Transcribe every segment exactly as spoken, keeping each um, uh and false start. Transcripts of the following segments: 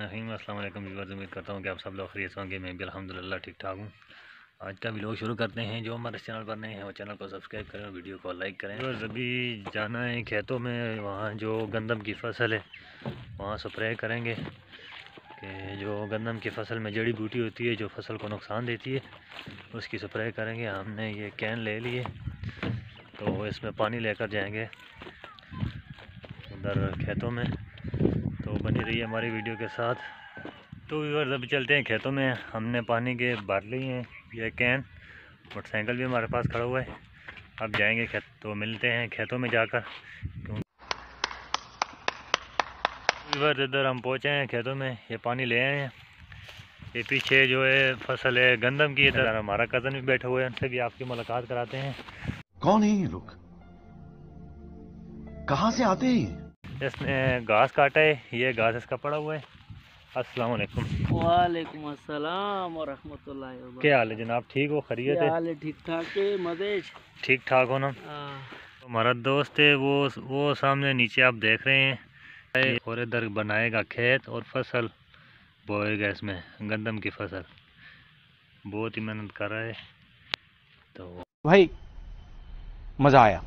रहीम अस्सलाम वालेकुम व्यूअर्स, उम्मीद करता हूँ कि आप सब लोग खैरियत होंगे। मैं भी अल्हम्दुलिल्लाह ठीक ठाक हूँ। आज का व्लॉग शुरू करते हैं। जो हमारे चैनल पर नए हैं वो चैनल को सब्सक्राइब करें और वीडियो को लाइक करें। व्यूअर्स, अभी जाना है खेतों में, वहाँ जो गंदम की फसल है वहाँ स्प्रे करेंगे कि जो गंदम की फसल में जड़ी बूटी होती है जो फसल को नुकसान देती है उसकी स्प्रे करेंगे। हमने ये कैन ले लिए तो इसमें पानी लेकर जाएंगे उधर खेतों में, तो बनी रही है हमारी वीडियो के साथ। तो व्यूअर्स अभी चलते हैं खेतों में। हमने पानी के भर लिए हैं ये कैन, मोटरसाइकिल भी हमारे पास खड़ा हुआ है। अब जाएंगे खेत, तो मिलते हैं खेतों में जाकर। व्यूअर्स इधर हम पहुँचे हैं खेतों में, ये पानी ले आए हैं। ये पीछे जो है फसल है गंदम की, इधर हमारा कज़न भी बैठा हुआ है, उनसे भी आपकी मुलाकात कराते हैं। कौन है ये लोग, कहाँ से आते हैं? इसने घास काटा है, ये घास इसका पड़ा हुआ है। अस्सलाम वालेकुम। वालेकुम अस्सलाम और रहमतुल्लाहि व बरकातहू। क्या हाल है जनाब, ठीक हो, खैरियत है? हाल है ठीक ठाक है मदेश, ठीक ठाक हो ना। तो हमारा दोस्त है वो वो सामने नीचे आप देख रहे हैं, और इधर बनाएगा खेत और फसल बोएगा, इसमें गंदम की फसल। बहुत ही मेहनत कर रहा है। तो भाई मजा आया।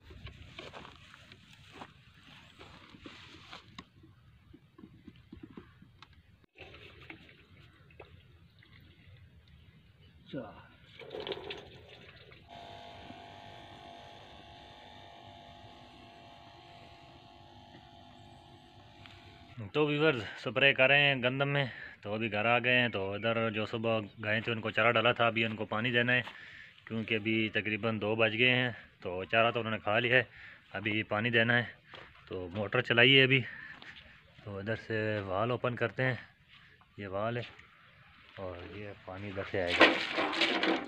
तो व्यूअर्स स्प्रे कर रहे हैं गंदम में। तो अभी घर आ गए हैं, तो इधर जो सुबह गए थे उनको चारा डाला था, अभी उनको पानी देना है क्योंकि अभी तकरीबन दो बज गए हैं। तो चारा तो उन्होंने खा लिया है, अभी पानी देना है। तो मोटर चलाई है अभी, तो इधर से वाल ओपन करते हैं, ये वाल है और ये पानी इधर से आएगा।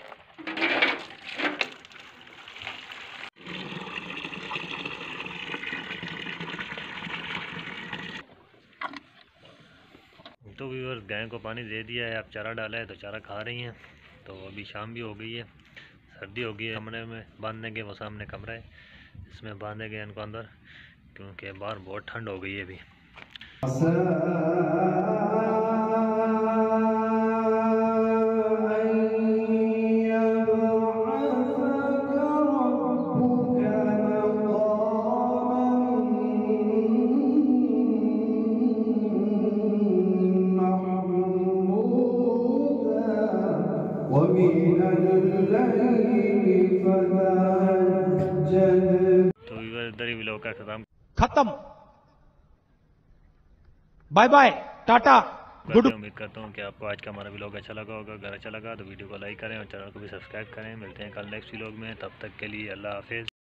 तो व्यूअर्स गाय को पानी दे दिया है, अब चारा डाला है तो चारा खा रही हैं। तो अभी शाम भी हो गई है, सर्दी हो गई है। कमरे में बांधने वो सामने कमरा है, इसमें बांधेंगे इनको अंदर क्योंकि बाहर बहुत ठंड हो गई है अभी। तो इधर ही व्लॉग का खत्म खत्म, बाय बाय, टाटा, गुड। उम्मीद करता हूँ कि आपको आज का हमारा व्लॉग अच्छा लगा होगा। अगर अच्छा लगा तो वीडियो को लाइक करें और चैनल को भी सब्सक्राइब करें। मिलते हैं कल नेक्स्ट व्लॉग में, तब तक के लिए अल्लाह हाफिज़।